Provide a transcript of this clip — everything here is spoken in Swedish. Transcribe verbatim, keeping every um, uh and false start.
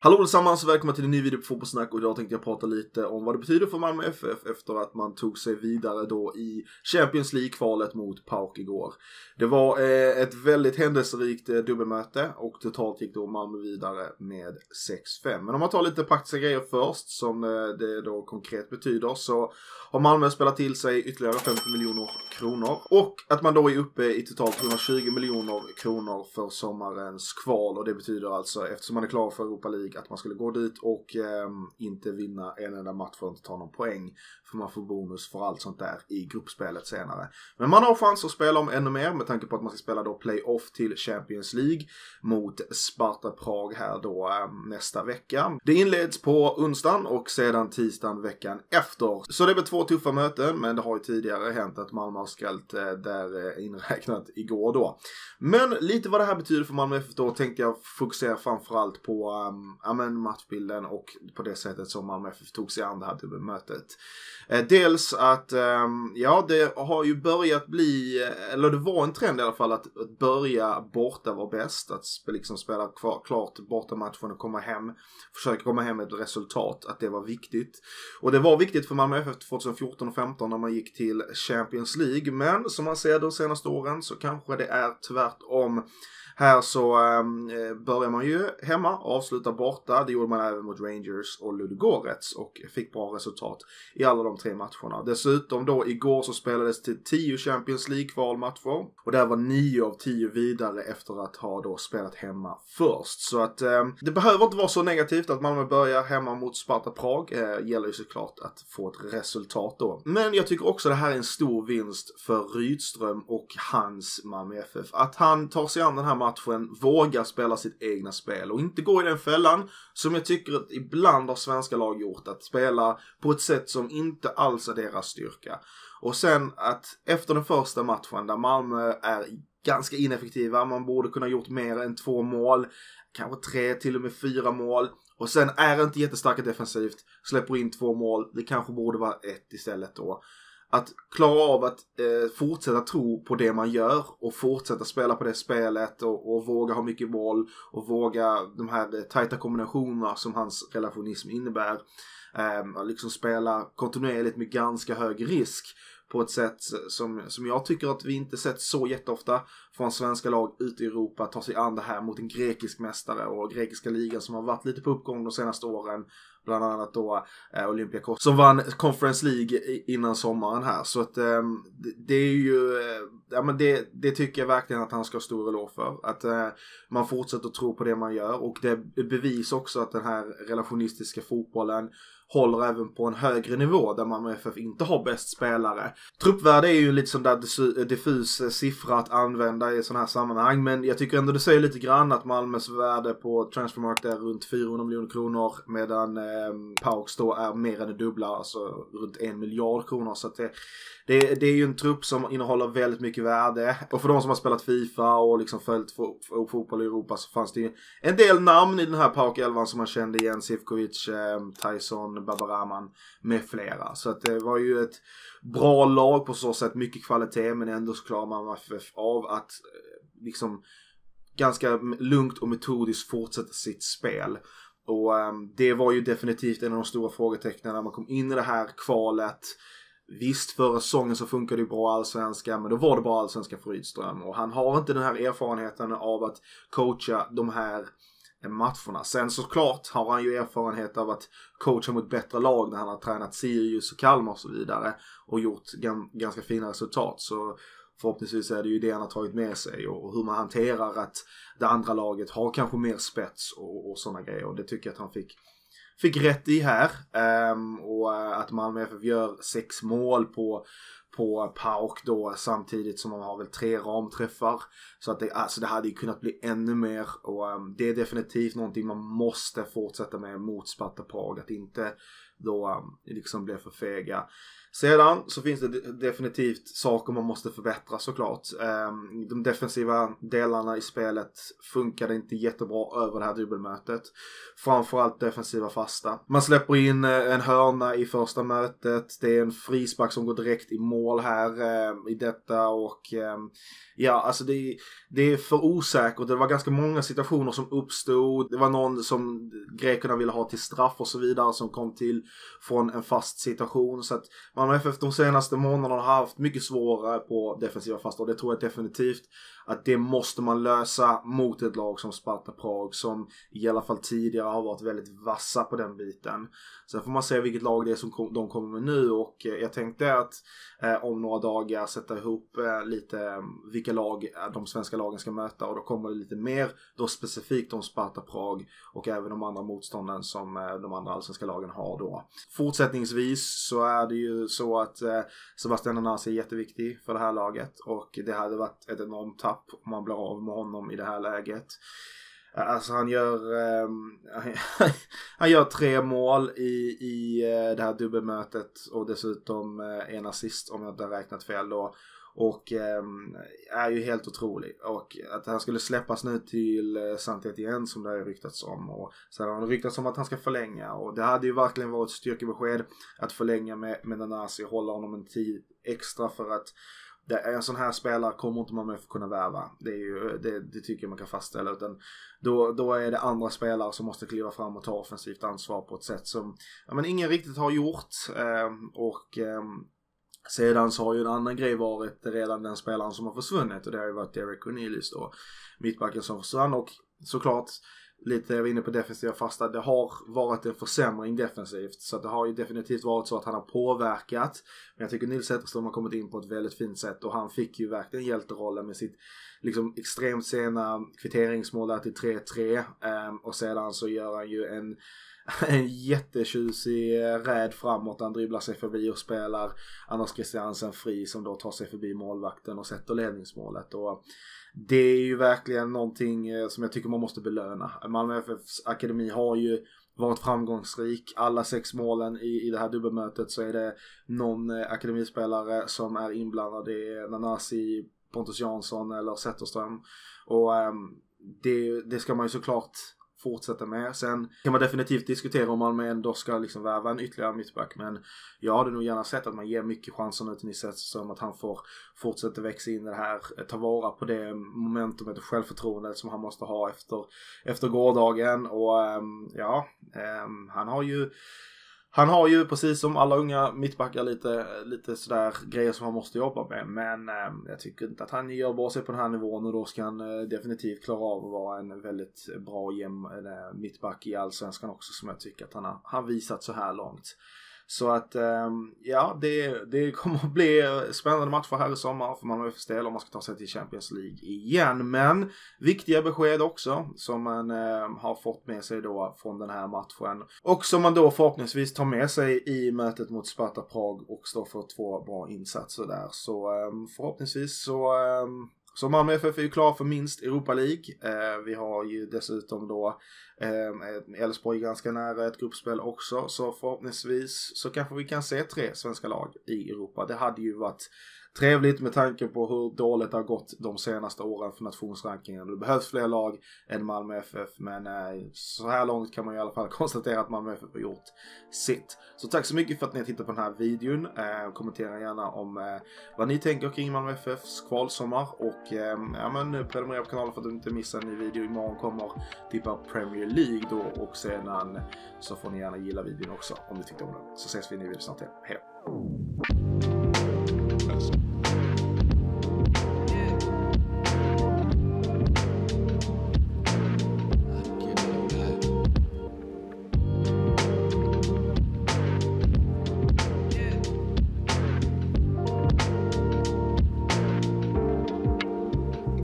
Hallå allesammans, välkomna till en ny video på Fotbollssnack och idag tänkte jag prata lite om vad det betyder för Malmö F F efter att man tog sig vidare då i Champions League-kvalet mot PAOK igår. Det var eh, ett väldigt händelserikt eh, dubbelmöte och totalt gick då Malmö vidare med sex fem. Men om man tar lite praktiska grejer först som eh, det då konkret betyder, så har Malmö spelat till sig ytterligare femtio miljoner kronor och att man då är uppe i totalt hundratjugo miljoner kronor för sommarens kval, och det betyder alltså, eftersom man är klar för Europa League, att man skulle gå dit och eh, inte vinna en enda match för att inte ta någon poäng, för man får bonus för allt sånt där i gruppspelet senare. Men man har chans att spela om ännu mer med tanke på att man ska spela då playoff till Champions League mot Sparta Prag här då eh, nästa vecka. Det inleds på onsdagen och sedan tisdagen veckan efter. Så det blir två tuffa möten, men det har ju tidigare hänt att Malmö har skrällt eh, där eh, inräknat igår då. Men lite vad det här betyder för Malmö F F då tänkte jag fokusera framförallt på um, ja, men matchbilden och på det sättet som Malmö F F tog sig an det här dubbelmötet. Eh, dels att um, ja, det har ju börjat bli, eller det var en trend i alla fall, att, att börja borta var bäst, att liksom spela kvar, klart borta matchen och komma hem, försöka komma hem med ett resultat, att det var viktigt. Och det var viktigt för Malmö F F tjugohundrafjorton och femton när man gick till Champions League, men som man ser de senaste åren så kanske det är tvärtom. Här så äh, börjar man ju hemma, avslutar borta. Det gjorde man även mot Rangers och Ludogorets och fick bra resultat i alla de tre matcherna. Dessutom då igår så spelades till tio Champions League-kvalmatcher och där var nio av tio vidare efter att ha då spelat hemma först. Så att äh, det behöver inte vara så negativt att man börjar hemma mot Sparta Prag. Äh, gäller ju såklart att få ett resultat då. Men jag tycker också det här är en stor vinst för Rydström och hans Malmö F F. Att han tar sig an den här matchen, vågar spela sitt egna spel och inte gå i den fällan som jag tycker att ibland har svenska lag gjort, att spela på ett sätt som inte alls är deras styrka. Och sen att efter den första matchen där Malmö är ganska ineffektiva, man borde kunna gjort mer än två mål, kanske tre, till och med fyra mål, och sen är inte jättestarka defensivt, släpper in två mål, det kanske borde vara ett istället då. Att klara av att eh, fortsätta tro på det man gör och fortsätta spela på det spelet och, och våga ha mycket boll och våga de här eh, tajta kombinationerna som hans relationism innebär. Eh, liksom spela kontinuerligt med ganska hög risk på ett sätt som, som jag tycker att vi inte sett så jätteofta från svenska lag ute i Europa ta sig an det här mot en grekisk mästare och grekiska ligan som har varit lite på uppgång de senaste åren. Bland annat då eh, Olympiakos som vann Conference League innan sommaren här. Så att eh, det, det är ju, eh, ja men det, det tycker jag verkligen att han ska ha stor eloge för. Att eh, man fortsätter att tro på det man gör. Och det bevisar också att den här relationistiska fotbollen håller även på en högre nivå där Malmö F F inte har bäst spelare. Truppvärde är ju en lite sån där diffus siffra att använda i sådana här sammanhang, men jag tycker ändå det säger lite grann att Malmös värde på Transfermarkt är runt fyrahundra miljoner kronor, medan eh, PAOKs då är mer än det dubbla, alltså runt en miljard kronor. Så att det, det, det är ju en trupp som innehåller väldigt mycket värde, och för de som har spelat FIFA och liksom följt fo- fotboll i Europa så fanns det ju en del namn i den här PAOK-elvan som man kände igen, Sivkovic, eh, Tyson, Babaraman med flera. Så att det var ju ett bra lag på så sätt, mycket kvalitet, men ändå så klarar man F F av att eh, liksom ganska lugnt och metodiskt fortsätta sitt spel. Och eh, det var ju definitivt en av de stora frågetecknen när man kom in i det här kvalet. Visst, förra säsongen så funkade det ju bra allsvenska, men då var det bara allsvenska för Rydström, och han har inte den här erfarenheten av att coacha de här matcherna. Sen såklart har han ju erfarenhet av att coacha mot bättre lag när han har tränat Sirius och Kalmar och så vidare och gjort g- ganska fina resultat. Så förhoppningsvis är det ju det han har tagit med sig, och hur man hanterar att det andra laget har kanske mer spets och, och sådana grejer, och det tycker jag att han fick fick rätt i här. Um, och uh, att Malmö F F gör sex mål på på PAOK då, samtidigt som man har väl tre ramträffar, så att det, alltså det hade ju kunnat bli ännu mer, och um, det är definitivt någonting man måste fortsätta med mot Sparta Prag, att inte då um, liksom bli för fega. Sedan så finns det definitivt saker man måste förbättra såklart. Um, de defensiva delarna i spelet funkade inte jättebra över det här dubbelmötet. Framförallt defensiva defensiva fasta. Man släpper in en hörna i första mötet. Det är en frispark som går direkt i mål här eh, i detta och eh, ja, alltså det, det är för osäkert. Det var ganska många situationer som uppstod. Det var någon som grekerna ville ha till straff och så vidare som kom till från en fast situation. Så att Malmö F F de senaste månaderna har haft mycket svårare på defensiva fasta och det tror jag definitivt att det måste man lösa mot ett lag som Sparta Prag som i alla fall tidigare har varit väldigt vassa på den biten. Sen får man se vilket lag det är som kom, de kommer med nu och eh, jag tänkte att eh, om några dagar sätta ihop eh, lite eh, vilka lag de svenska lagen ska möta och då kommer det lite mer då specifikt om Sparta Prag och även de andra motstånden som eh, de andra allsvenska lagen har då. Fortsättningsvis så är det ju så att eh, Sebastian Nanasi är jätteviktig för det här laget och det hade varit ett enormt tapp om man blir av med honom i det här läget. Alltså han gör eh, han gör tre mål i, i eh, det här dubbelmötet och dessutom eh, en assist om jag inte har räknat fel då. Och eh, är ju helt otrolig. Och att han skulle släppas nu till eh, Saint-Étienne som det har ryktats om. Och sen har det ryktats om att han ska förlänga. Och det hade ju verkligen varit styrkebesked att förlänga med, med Nanasi och hålla honom en tid extra för att det är en sån här spelare kommer inte man med för att kunna värva. Det, är ju, det, det tycker jag man kan fastställa. Utan då, då är det andra spelare som måste kliva fram och ta offensivt ansvar på ett sätt som ja, men ingen riktigt har gjort. Eh, och eh, sedan så har ju en annan grej varit redan den spelaren som har försvunnit. Och det har ju varit Derek Cornelius då. Mittbacken som försvann. Och såklart lite jag var inne på defensiva fasta. Det har varit en försämring defensivt. Så att det har ju definitivt varit så att han har påverkat. Men jag tycker Nils Zetterström har kommit in på ett väldigt fint sätt. Och han fick ju verkligen hjälterollen med sitt liksom extremt sena kvitteringsmål där till tre tre. Um, och sedan så gör han ju en, en jättetjusig räd framåt. Han dribblar sig förbi och spelar Anders Christiansen fri som då tar sig förbi målvakten och sätter ledningsmålet. Och det är ju verkligen någonting som jag tycker man måste belöna. Malmö F F:s akademi har ju varit framgångsrik. Alla sex målen i, i det här dubbelmötet så är det någon akademispelare som är inblandad. Det är Nanasi, Pontus Jansson eller Zetterström. Och um, det, det ska man ju såklart fortsätta med. Sen kan man definitivt diskutera om Malmö ändå ska liksom värva en ytterligare mittback. Men jag hade nog gärna sett att man ger mycket chanser nu till Nisse som att han får fortsätta växa in i det här. Ta vara på det momentumet och självförtroendet som han måste ha efter, efter gårdagen. Och um, ja, um, han har ju Han har ju precis som alla unga mittbackar lite, lite sådär grejer som han måste jobba med. Men eh, jag tycker inte att han gör bara sig på den här nivån. Och då ska han eh, definitivt klara av att vara en väldigt bra och jämn eh, mittback i Allsvenskan också. Som jag tycker att han har, har visat så här långt. Så att eh, ja, det, det kommer att bli spännande matcher här i sommar för Malmö F F:s del om man ska ta sig till Champions League igen. Men viktiga besked också som man eh, har fått med sig då från den här matchen. Och som man då förhoppningsvis tar med sig i mötet mot Sparta Prag och står för två bra insatser där. Så eh, förhoppningsvis så... Eh, Så Malmö F F är ju klar för minst Europa League. Eh, vi har ju dessutom då eh, Elfsborg ganska nära ett gruppspel också. Så förhoppningsvis så kanske vi kan se tre svenska lag i Europa. Det hade ju varit trevligt med tanke på hur dåligt det har gått de senaste åren för nationsrankingen. Det behövs fler lag än Malmö F F. Men eh, så här långt kan man i alla fall konstatera att Malmö F F har gjort sitt. Så tack så mycket för att ni har tittat på den här videon. Eh, kommentera gärna om eh, vad ni tänker kring Malmö F F:s kvalsommar. Och eh, ja, men prenumerera på kanalen för att du inte missar en ny video. Imorgon kommer tippa Premier League då. Och sedan så får ni gärna gilla videon också om ni tyckte om den. Så ses vi i en ny video snart igen. Hej!